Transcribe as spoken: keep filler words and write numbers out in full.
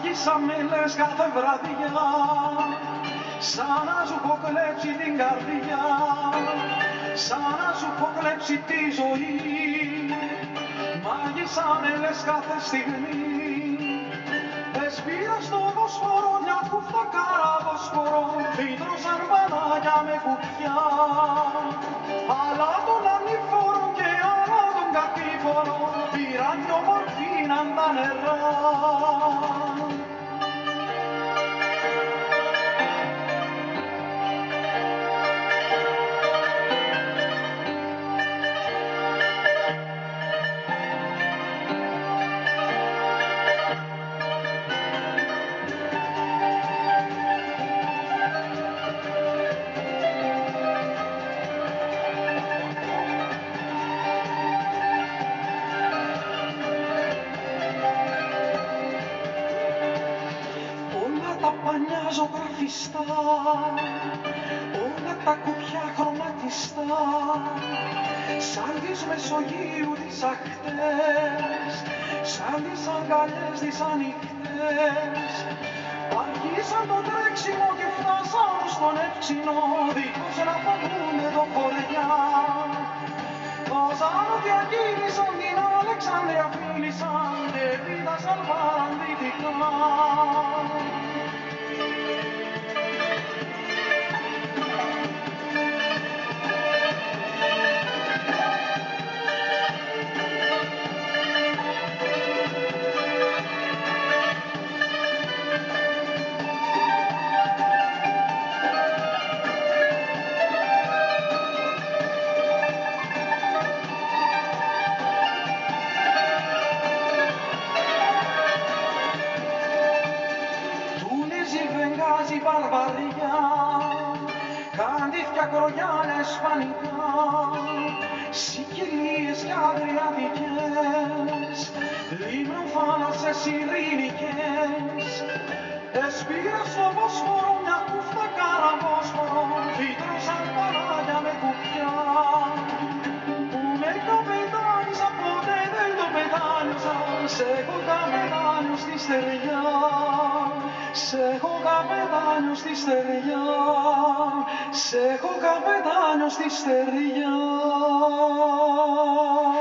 μάγισσα με λες κάθε βραδιά, σαν να σου έχω κλέψει την καρδιά, σαν να σου έχω κλέψει τη ζωή. Μάγισσα με λες κάθε στιγμή, έσπηρα στο Βοσπόρο μια κούφτα καραβοσπόρο, φύτρωσαν μπανάκια με κουπιά, αλλά τον ανηφόρο και άλλα τον κατήφορο, πήραν δυο μορφήναν τα νερά. Ζωγραφιστά, όλα τα κουπιά χρωματιστά, σαν τις Μεσογείου τις αχτές, σαν τις αγκαλιές τις ανοιχτές. Αρχίσαν το τρέξιμο και φτάσαν στον Εύξηνο, δίχως να φοβούνται το χωριά. Όσαν διακίνησαν την Αλεξάνδρεια φίλησαν και πήτασαν παραδυτικά. Ακρογιάνε σπανικά, σικελίες κι αδριατικές, λίμνων θάλασσες ειρηνικές. Έσπηρα στο Βοσπόρο μια κούφτα καραβόσπορο, φύτρωσαν παράγια με κουπιά. Που με καπετάνισα ποτέ δεν το πετάνιωσα, σ' έχω καπετάνιο στη στεριά. Σ' έχω καπετάνιο στη στεριά, σ' έχω καπετάνιο στη στεριά.